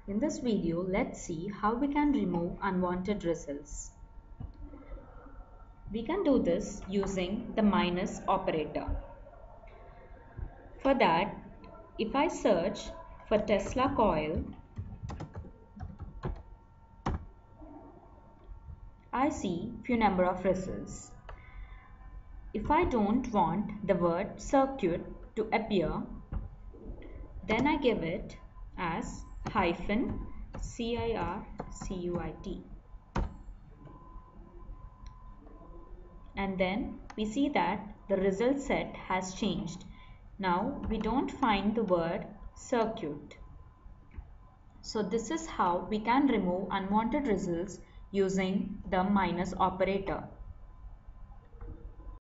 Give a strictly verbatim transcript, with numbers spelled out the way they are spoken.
In this video, let's see how we can remove unwanted results. We can do this using the minus operator. For that, if I search for Tesla coil, I see few number of results. If I don't want the word circuit to appear, then I give it as hyphen C I R C U I T. And then we see that the result set has changed. Now we don't find the word circuit. So this is how we can remove unwanted results using the minus operator.